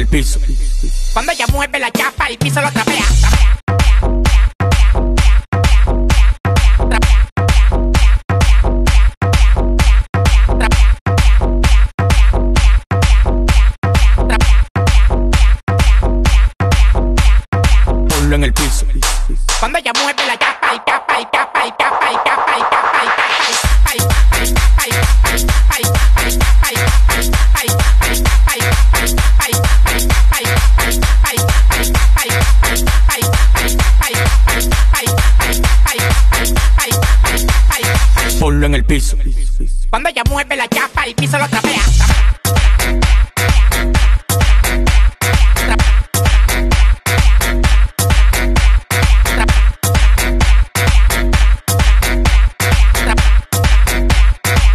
piso. Cuando ella mueve la chapa, el piso lo trapea. Ponlo en el piso. Cuando ella mueve la chapa, y chapa, y chapa, y chapa, y chapa, y chapa, Ponlo en el piso. cuando ella mueve la chapa, el piso lo trapea.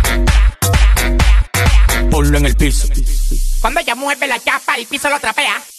Ponlo en el piso. Cuando ella mueve la chapa, el piso lo trapea.